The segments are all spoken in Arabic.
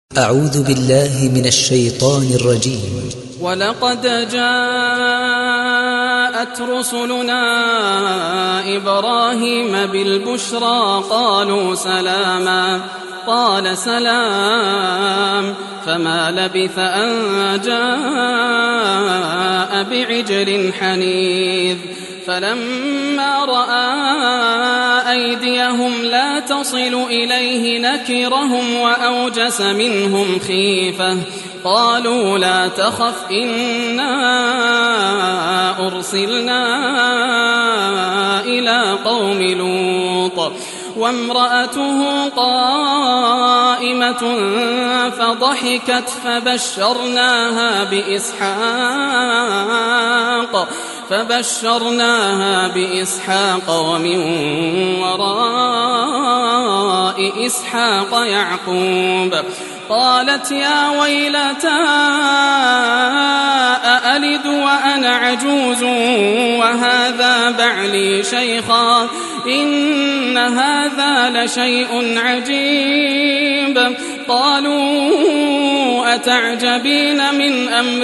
أعوذ بالله من الشيطان الرجيم. ولقد جاءت رسلنا إبراهيم بالبشرى قالوا سلاما قال سلام فما لبث أن جاء بعجل حنيذ فلما رأى أيديهم لا تصل إليه نكرهم وأوجس منهم خيفة قالوا لا تخف إنا أرسلنا إلى قوم لوط وامرأته قائمة فضحكت فبشرناها بإسحاق ومن وراء إسحاق يعقوب قالت يا ويلتى أألد وأنا عجوز وهذا بعلي شيخا إن هذا لشيء عجيب قالوا أتعجبين من أمر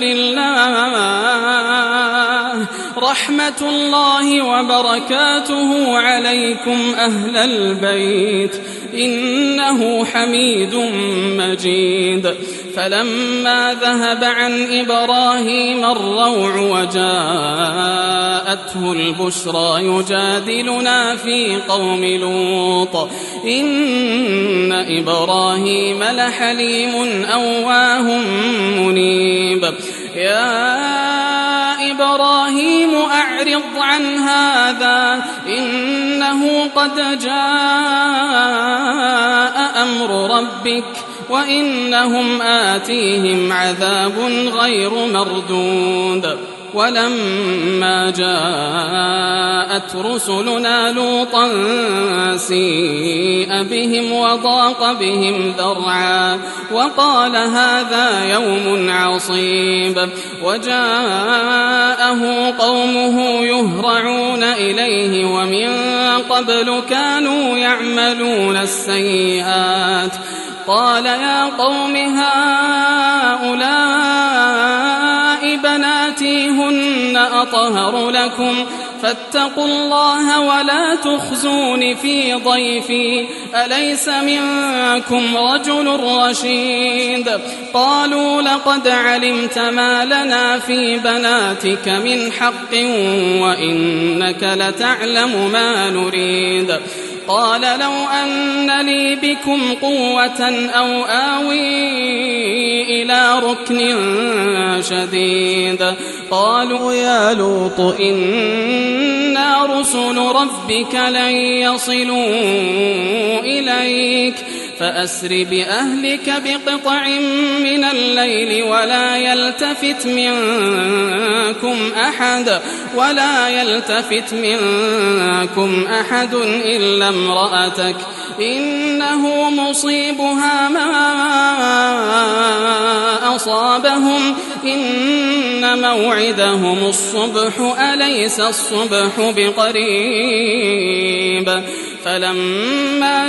الله رحمة الله وبركاته عليكم أهل البيت إنه حميد مجيد فلما ذهب عن إبراهيم الروع وجاءته البشرى يجادلنا في قوم لوط إن إبراهيم لحليم أواه منيب يا إبراهيم أعرض عن هذا إنه قد جاء أمر ربك وإنهم آتيهم عذاب غير مردود ولما جاءت رسلنا لوطا سيء بهم وضاق بهم ذرعا وقال هذا يوم عصيب وجاءه قومه يهرعون إليه ومن قبل كانوا يعملون السيئات قال يا قوم هؤلاء بناتي هن أطهر لكم فاتقوا الله ولا تخزون في ضيفي أليس منكم رجل رشيد قالوا لقد علمت ما لنا في بناتك من حق وإنك لتعلم ما نريد قال لو أن لي بكم قوة أو آوي إلى ركن شديد قالوا يا لوط إنا رسل ربك لن يصلوا إليك فأسر بأهلك بقطع من الليل ولا يلتفت منكم أحد إلا امرأتك إنه مصيبها ما أصابهم إن موعدهم الصبح أليس الصبح بقريب فلما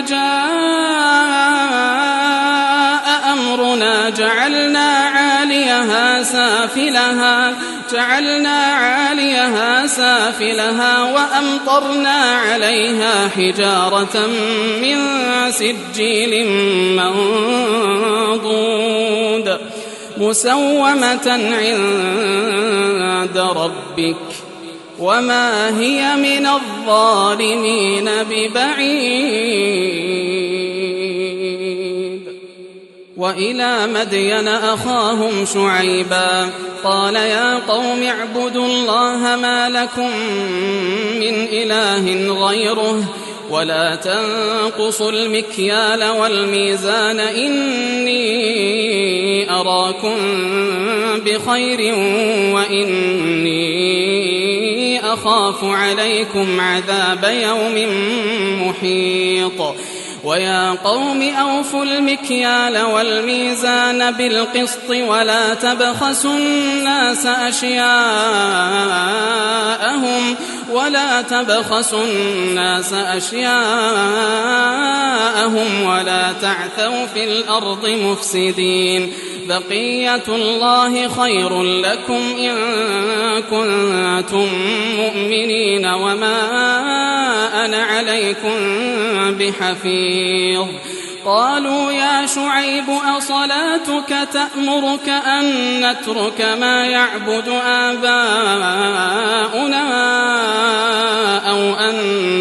جاء أمرنا جعلنا عاليها سافلها وأمطرنا عليها حجارة من سجيل منضود مسومة عند ربك وما هي من الظالمين ببعيد وإلى مدين أخاهم شعيبا قال يا قوم اعبدوا الله ما لكم من إله غيره ولا تنقصوا المكيال والميزان إني أراكم بخير وإني أخاف عليكم عذاب يوم محيط ويا قوم أوفوا المكيال والميزان بالقسط ولا تبخسوا الناس أشياءهم ولا تعثوا في الأرض مفسدين. بقية الله خير لكم إن كنتم مؤمنين وما أنا عليكم بحفيظ. قالوا يا شعيب أصلاتك تأمرك أن نترك ما يعبد آباؤنا أو أن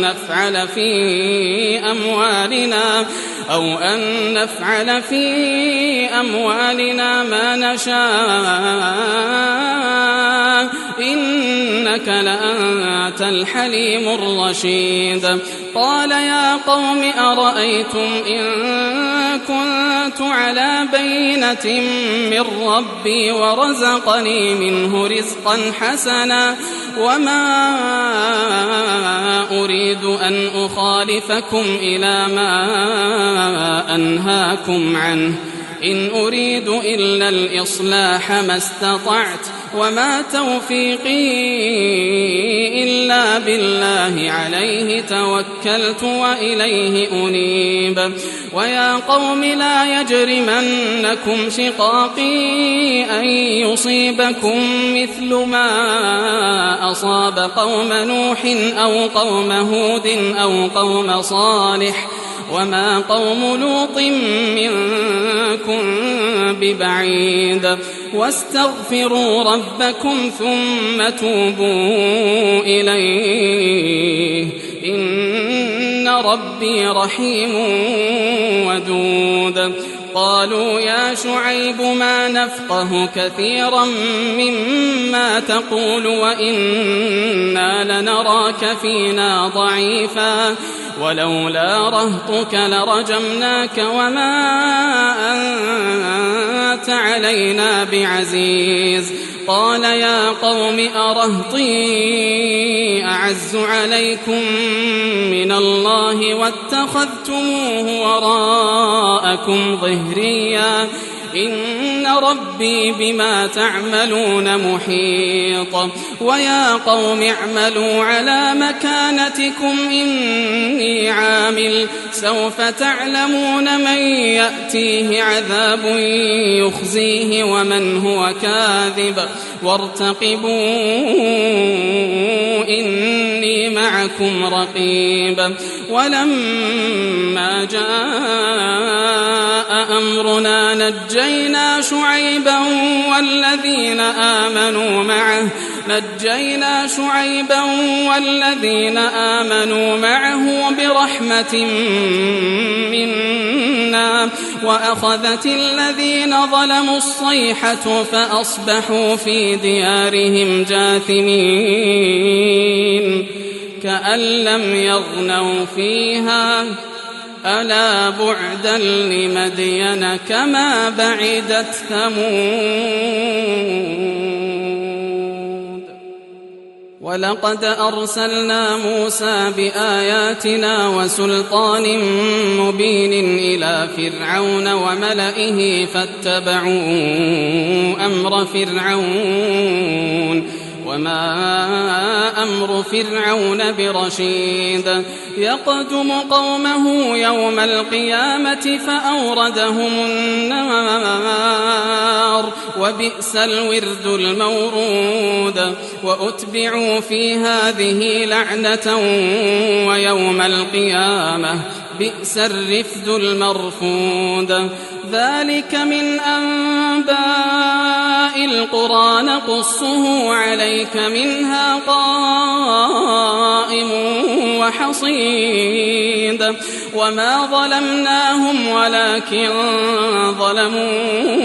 نفعل في أموالنا ما نشاء إنك لأنت الحليم الرشيد. قال يا قوم أرأيتم إن كنت على بينة من ربي ورزقني منه رزقا حسنا وما أريد أن أخالفكم إلى ما أنهاكم عنه إن أريد إلا الإصلاح ما استطعت وما توفيقي إلا بالله عليه توكلت وإليه أنيب. ويا قوم لا يجرمنكم شقاقي أن يصيبكم مثل ما أصاب قوم نوح أو قوم هود أو قوم صالح وما قوم لوط منكم ببعيد. واستغفروا ربكم ثم توبوا إليه إن ربي رحيم ودود. قالوا يا شعيب ما نفقه كثيرا مما تقول وإنا لنراك فينا ضعيفا ولولا رهطك لرجمناك وما أنت علينا بعزيز. قال يا قوم أرهطي أعز عليكم من الله واتخذتموه وراءكم ظهريا إن ربي بما تعملون محيط. ويا قوم اعملوا على مكانتكم إني عامل سوف تعلمون من يأتيه عذاب يخزيه ومن هو كاذب وارتقبوا إني معكم رقيب. ولما جاء أمرنا نجينا شعيبا والذين آمنوا معه برحمة منا وأخذت الذين ظلموا الصيحة فأصبحوا في ديارهم جاثمين كأن لم يغنوا فيها ألا بعدا لمدين كما بعدت ثمود. ولقد أرسلنا موسى بآياتنا وسلطان مبين إلى فرعون وملئه فاتبعوا أمر فرعون وما أمر فرعون برشيد. يقدم قومه يوم القيامة فأوردهم النار وبئس الورد المورود. وأتبعوا في هذه لعنة ويوم القيامة بئس الرفد المرفود. ذلك من أنباء القرى نقصه عليك منها قائم وحصيد. وما ظلمناهم ولكن ظلموا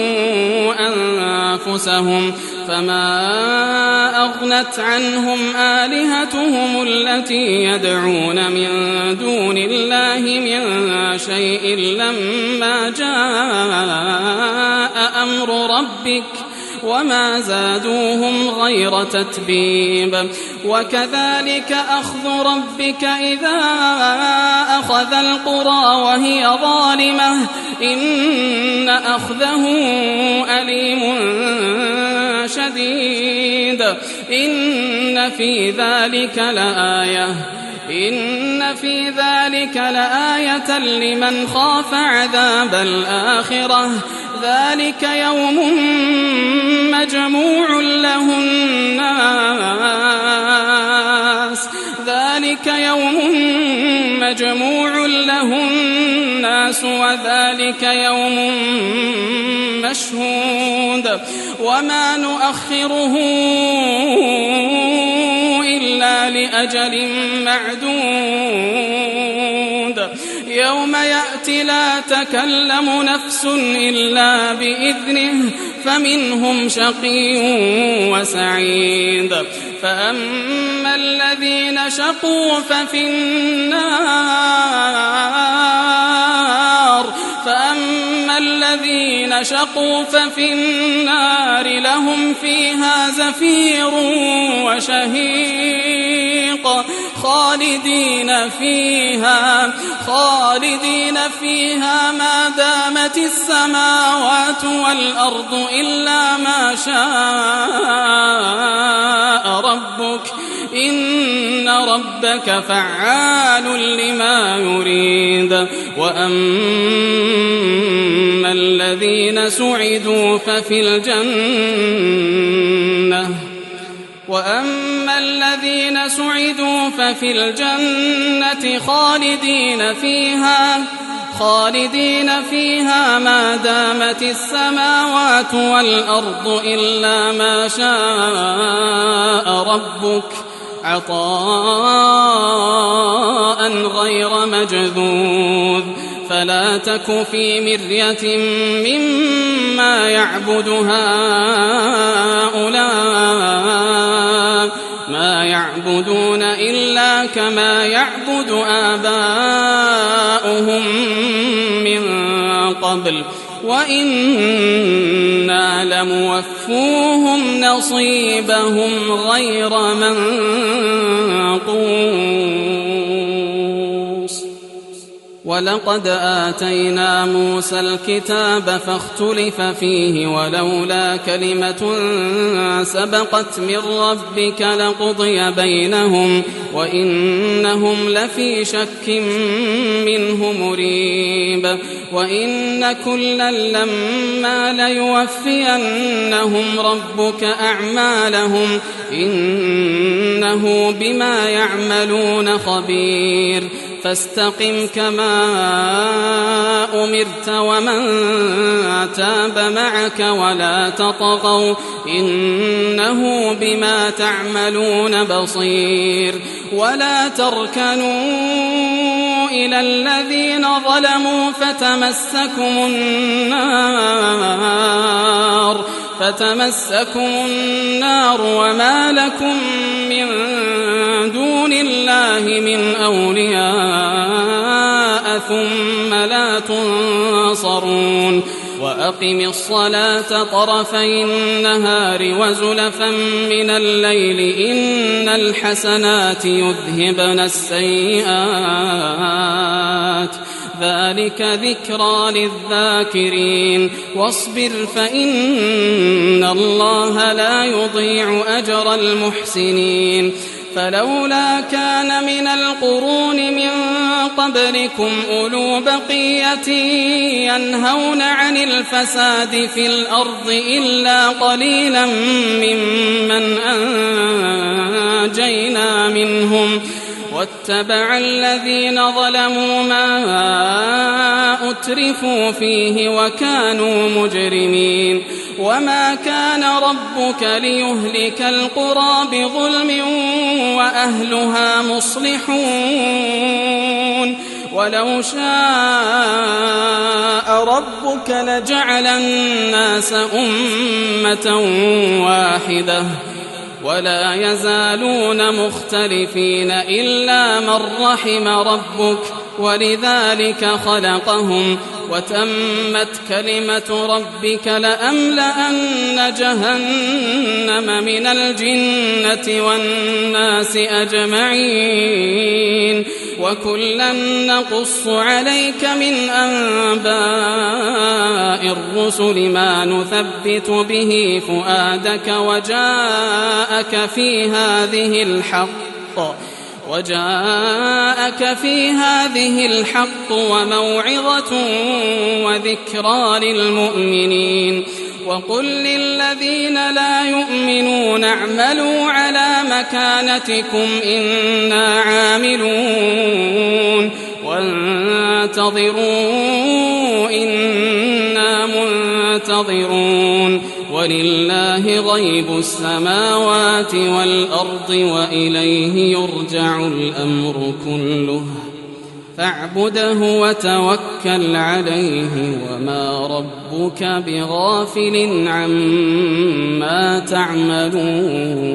أنفسهم فما أغنت عنهم آلهتهم التي يدعون من دون الله من شيء لما جاء أمر ربك وما زادوهم غير تتبيب وكذلك أخذ ربك إذا أخذ القرى وهي ظالمة إن أخذه أليم شديد إن في ذلك لآية لمن خاف عذاب الآخرة ذلك يوم مجموع له الناس وذلك يوم مشهود وما نؤخره إلا لأجل معدود يوم يأتي لا تكلم نفس إلا بإذنه فمنهم شقي وسعيد فأما الذين شقوا ففي النار لهم فيها زفير وشهيق خالدين فيها ما دامت السماوات والأرض إلا ما شاء ربك إن ربك فعال لما يريد وأما الذين سعدوا ففي الجنة خالدين فيها ما دامت السماوات والأرض إلا ما شاء ربك عطاء غير مجذوذ فلا تك في مرية مما يعبد هؤلاء ما يعبدون إلا كما يعبد آباؤهم من قبل وإنا لموفوهم نصيبهم غير منقوص ولقد آتينا موسى الكتاب فاختلف فيه ولولا كلمة سبقت من ربك لقضي بينهم وإنهم لفي شك منه مريب وإن كلا لما ليوفينهم ربك أعمالهم إنه بما يعملون خبير فاستقم كما أمرت ومن تاب معك ولا تطغوا إنه بما تعملون بصير ولا تركنوا إلى الذين ظلموا فتمسكم النار وما لكم من دون الله من أولياء ثم لا تنصرون وأقم الصلاة طرفي النهار وزلفا من الليل إن الحسنات يذهبن السيئات ذلك ذكرى للذاكرين واصبر فإن الله لا يضيع أجر المحسنين فلولا كان من القرون من قبلكم أولو بقية ينهون عن الفساد في الأرض إلا قليلا ممن أنجينا منهم واتبع الذين ظلموا ما أترفوا فيه وكانوا مجرمين وما كان ربك ليهلك القرى بظلم وأهلها مصلحون ولو شاء ربك لجعل الناس أمة واحدة ولا يزالون مختلفين إلا من رحم ربك ولذلك خلقهم وتمت كلمة ربك لأملأن جهنم من الجنة والناس أجمعين وكلا نقص عليك من أنباء الرسل ما نثبت به فؤادك وجاءك في هذه الحق وموعظة وذكرى للمؤمنين وقل للذين لا يؤمنون اعملوا على مكانتكم إنا عاملون وانتظروا إنا منتظرون ولله غيب السماوات والأرض وإليه يرجع الأمر كله فاعبده وتوكل عليه وما ربك بغافل عما تعملون